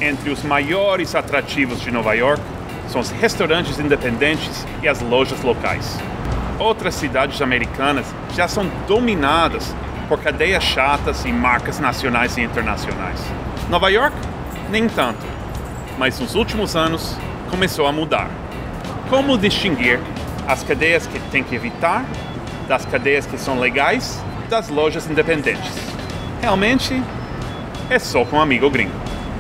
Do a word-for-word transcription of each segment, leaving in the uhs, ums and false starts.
Entre os maiores atrativos de Nova York são os restaurantes independentes e as lojas locais. Outras cidades americanas já são dominadas por cadeias chatas e marcas nacionais e internacionais. Nova York, nem tanto, mas nos últimos anos começou a mudar. Como distinguir as cadeias que tem que evitar das cadeias que são legais das lojas independentes? Realmente é só com um amigo gringo.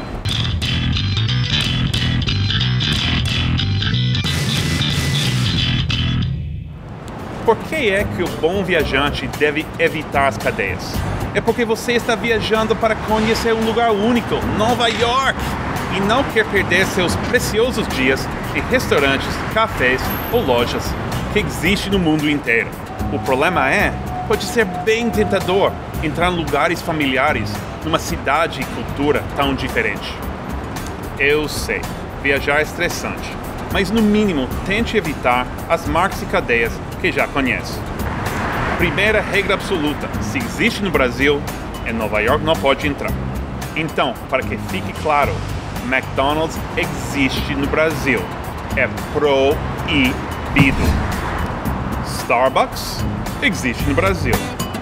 Por que é que o bom viajante deve evitar as cadeias? É porque você está viajando para conhecer um lugar único, Nova York, e não quer perder seus preciosos dias em restaurantes, cafés ou lojas que existem no mundo inteiro. O problema é, pode ser bem tentador entrar em lugares familiares numa cidade e cultura tão diferente. Eu sei, viajar é estressante, mas no mínimo tente evitar as marcas e cadeias que já conhece. Primeira regra absoluta: se existe no Brasil, em Nova York não pode entrar. Então, para que fique claro, McDonald's existe no Brasil. É proibido. Starbucks existe no Brasil.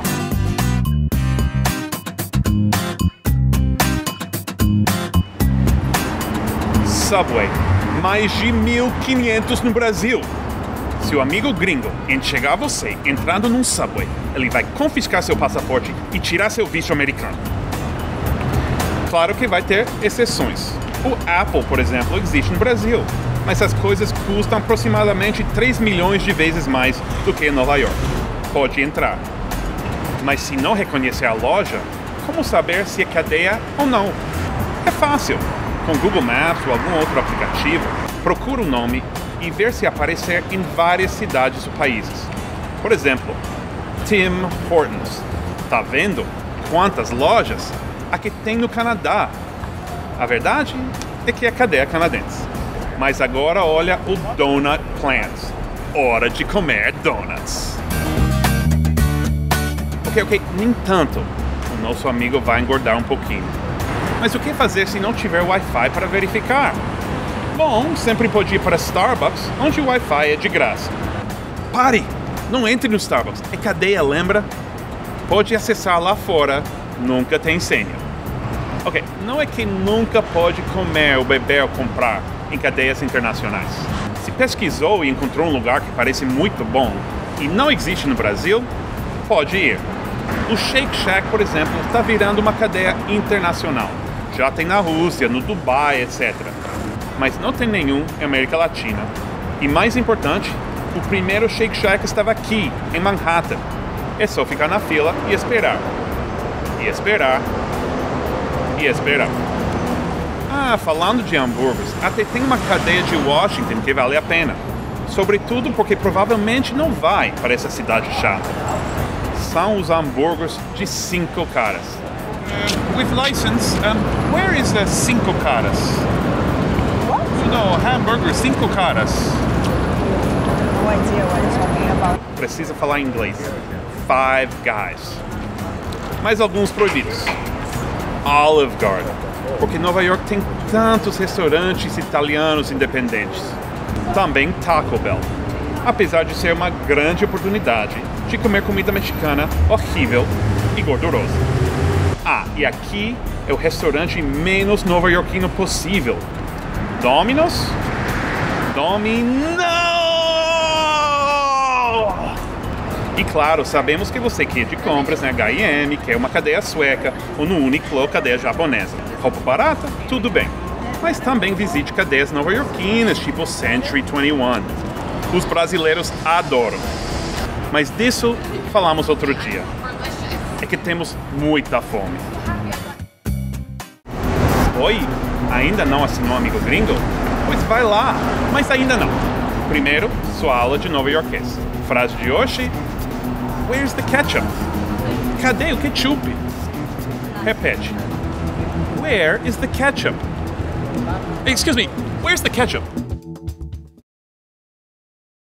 Subway, mais de mil e quinhentos no Brasil. Se o amigo gringo enxergar você entrando num Subway, ele vai confiscar seu passaporte e tirar seu visto americano. Claro que vai ter exceções. O Apple, por exemplo, existe no Brasil, mas as coisas custam aproximadamente três milhões de vezes mais do que em Nova York. Pode entrar. Mas se não reconhecer a loja, como saber se é cadeia ou não? É fácil. Com Google Maps ou algum outro aplicativo, procura o nome e ver se aparecer em várias cidades ou países. Por exemplo, Tim Hortons. Tá vendo quantas lojas aqui tem no Canadá? A verdade é que é cadeia canadense. Mas agora olha o Donut Plant. Hora de comer donuts. Ok, ok, nem tanto. O nosso amigo vai engordar um pouquinho. Mas o que fazer se não tiver Wi-Fi para verificar? Bom, sempre pode ir para Starbucks, onde o Wi-Fi é de graça. Pare! Não entre no Starbucks. É cadeia, lembra? Pode acessar lá fora. Nunca tem senha. Ok, não é que nunca pode comer ou beber ou comprar em cadeias internacionais. Se pesquisou e encontrou um lugar que parece muito bom e não existe no Brasil, pode ir. O Shake Shack, por exemplo, está virando uma cadeia internacional. Já tem na Rússia, no Dubai, etcétera. Mas não tem nenhum em América Latina. E mais importante, o primeiro Shake Shack estava aqui, em Manhattan. É só ficar na fila e esperar. E esperar. E esperar. Ah, falando de hambúrgueres, até tem uma cadeia de Washington que vale a pena. Sobretudo porque provavelmente não vai para essa cidade chata. São os hambúrgueres de cinco caras. Uh, with license, um, where is the cinco caras? What? No, hamburger cinco caras. No idea what you're talking about. Precisa falar inglês. Five Guys. Mais alguns proibidos. Olive Garden, porque Nova York tem tantos restaurantes italianos independentes. Também Taco Bell, apesar de ser uma grande oportunidade de comer comida mexicana horrível e gordurosa. Ah, e aqui é o restaurante menos nova-iorquino possível. Domino's? Domino! E claro, sabemos que você quer de compras na H e M, que é uma cadeia sueca, ou no Uniqlo, cadeia japonesa. Roupa barata? Tudo bem. Mas também visite cadeias nova-iorquinas, tipo Century vinte e um. Os brasileiros adoram. Mas disso falamos outro dia. É que temos muita fome. Oi? Ainda não assinou Amigo Gringo? Pois vai lá, mas ainda não. Primeiro, sua aula de nova-iorquês. Frase de hoje: Where's the ketchup? Cadê o ketchup? Repete. Where is the ketchup? Excuse me, where's the ketchup?